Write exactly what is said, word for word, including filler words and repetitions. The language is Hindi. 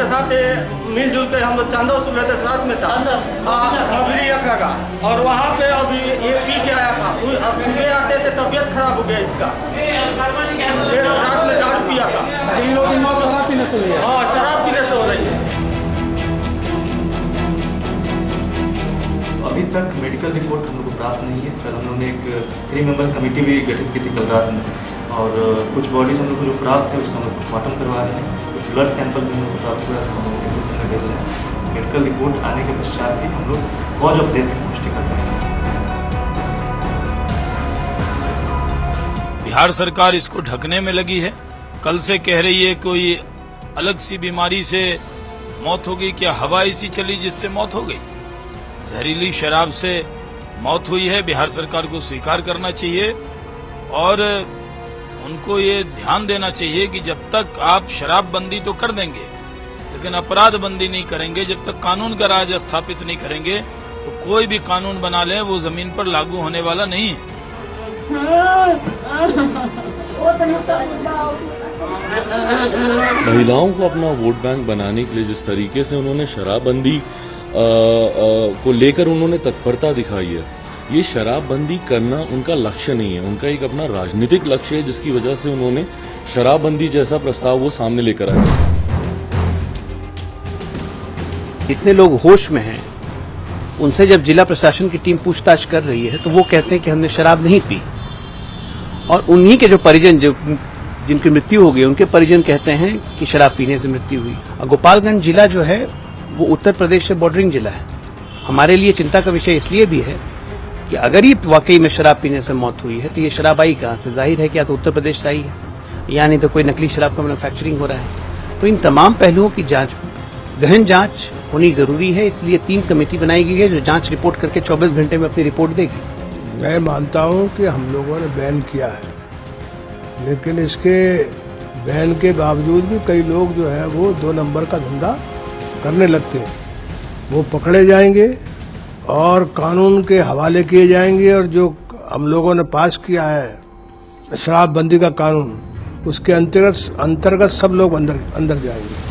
साथ मिलजुल के हम लोग चांदो सुबह रहते साथ में था अभी अखड़ा का, और वहाँ पे अभी ये पी के आया था। अब सुबह आते थे तबियत खराब हो गया इसका, रात में दारू पिया था। इन लोगों की मौत शराब पीने से हुई है। हाँ, शराब पीने से हो रही है। अभी तक मेडिकल रिपोर्ट हम लोग को प्राप्त नहीं है। कल हम लोगों ने एक थ्री मेंबर्स कमेटी भी गठित की थी कल रात में, और कुछ बॉडीज हम लोग को जो प्राप्त है उसका हम लोग पोस्टमार्टम करवा रहे हैं। कुछ ब्लड सैंपल भी हम लोग को प्राप्त हुआ है, हम लोग एडमिशन में भेज रहे हैं। मेडिकल रिपोर्ट आने के पश्चात ही हम लोग कॉज ऑफ डेथ की पुष्टि कर रहे हैं। बिहार सरकार इसको ढकने में लगी है। कल से कह रही है कोई अलग सी बीमारी से मौत हो गई, क्या हवा ऐसी चली जिससे मौत हो गई? जहरीली शराब से मौत हुई है। बिहार सरकार को स्वीकार करना चाहिए और उनको ये ध्यान देना चाहिए कि जब तक आप शराबबंदी तो कर देंगे लेकिन अपराध बंदी नहीं करेंगे, जब तक कानून का राज स्थापित नहीं करेंगे तो कोई भी कानून बना ले वो जमीन पर लागू होने वाला नहीं है। महिलाओं को अपना वोट बैंक बनाने के लिए जिस तरीके से उन्होंने शराबबंदी को लेकर उन्होंने तत्परता दिखाई है, ये शराबबंदी करना उनका लक्ष्य नहीं है, उनका एक अपना राजनीतिक लक्ष्य है, जिसकी वजह से उन्होंने शराबबंदी जैसा प्रस्ताव वो सामने लेकर आए। इतने लोग होश में हैं, उनसे जब जिला प्रशासन की टीम पूछताछ कर रही है तो वो कहते हैं कि हमने शराब नहीं पी, और उन्हीं के जो परिजन जो जिनकी मृत्यु हो गई उनके परिजन कहते हैं कि शराब पीने से मृत्यु हुई। और गोपालगंज जिला जो है वो उत्तर प्रदेश से बॉर्डरिंग जिला है। हमारे लिए चिंता का विषय इसलिए भी है कि अगर ये वाकई में शराब पीने से मौत हुई है तो ये शराब आई कहाँ से? जाहिर है कि या तो उत्तर प्रदेश से आई है या नहीं तो कोई नकली शराब का मैन्युफैक्चरिंग हो रहा है। तो इन तमाम पहलुओं की जांच, गहन जांच होनी जरूरी है। इसलिए तीन कमेटी बनाई गई है जो जांच रिपोर्ट करके चौबीस घंटे में अपनी रिपोर्ट देगी। मैं मानता हूँ कि हम लोगों ने बैन किया है, लेकिन इसके बैन के बावजूद भी कई लोग जो है वो दो नंबर का धंधा करने लगते हैं। वो पकड़े जाएंगे और कानून के हवाले किए जाएंगे, और जो हम लोगों ने पास किया है शराबबंदी का कानून, उसके अंतर्गत अंतर्गत सब लोग अंदर अंदर जाएंगे।